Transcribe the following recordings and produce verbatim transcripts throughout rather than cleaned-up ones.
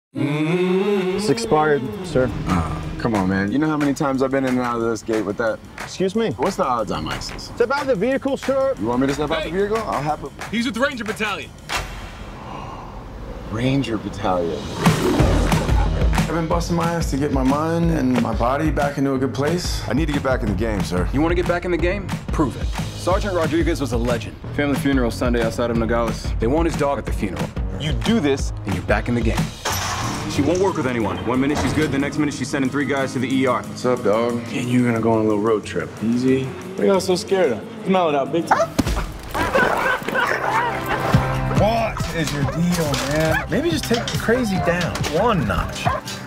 It's expired, sir. Oh, come on, man. You know how many times I've been in and out of this gate with that? Excuse me? What's the odds on license? Step out of the vehicle, sir. You want me to step out Hey. the vehicle? I'll have it. He's with the Ranger Battalion. Ranger Battalion. I've been busting my ass to get my mind and my body back into a good place. I need to get back in the game, sir. You want to get back in the game? Prove it. Sergeant Rodriguez was a legend. Family funeral Sunday outside of Nogales. They want his dog at the funeral. You do this, and you're back in the game. She won't work with anyone. One minute she's good, the next minute she's sending three guys to the E R. What's up, dog? And you're gonna go on a little road trip. Easy. What are y'all so scared of? Smell it out big time. What is your deal, man? Maybe just take the crazy down one notch.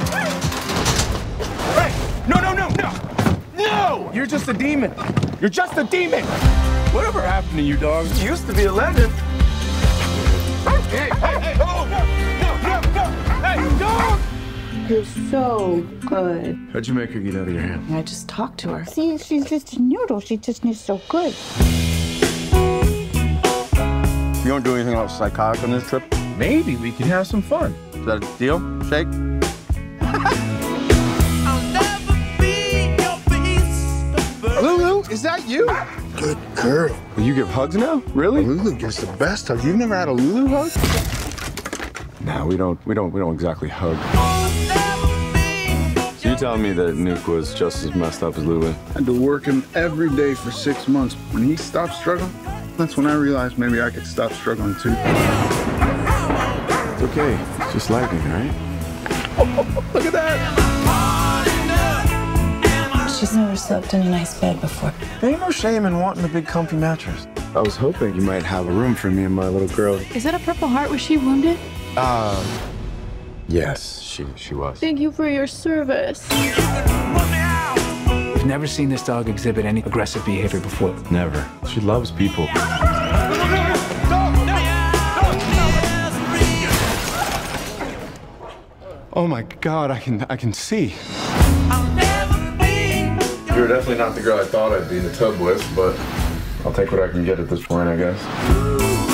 Hey! No, no, no, no! No! You're just a demon. You're just a demon! Whatever happened to you, dog? You used to be a legend. Hey, hey, hey! Oh, no, no, no, no! Hey, dog! You're so good. How'd you make her get out of your hand? I just talked to her. See, she's just a noodle. She just is so good. You don't do anything else psychotic on this trip? Maybe we can have some fun. Is that a deal? Shake? Lulu, is that you? Good girl. Will you give hugs now? Really? Lulu gives the best hug. You've never had a Lulu hug? No, we don't. We don't. We don't exactly hug. So you telling me that Nuke was just as messed up as Lulu? I had to work him every day for six months. When he stopped struggling, that's when I realized maybe I could stop struggling too. It's okay. It's just lightning, right? Look at that! She's never slept in a nice bed before. There ain't no shame in wanting a big comfy mattress. I was hoping you might have a room for me and my little girl. Is that a Purple Heart? Was she wounded? Uh, yes, she she was. Thank you for your service. I've never seen this dog exhibit any aggressive behavior before. Never. She loves people. Oh my God! I can I can see. You're definitely not the girl I thought I'd be in the tub with, but I'll take what I can get at this point, I guess.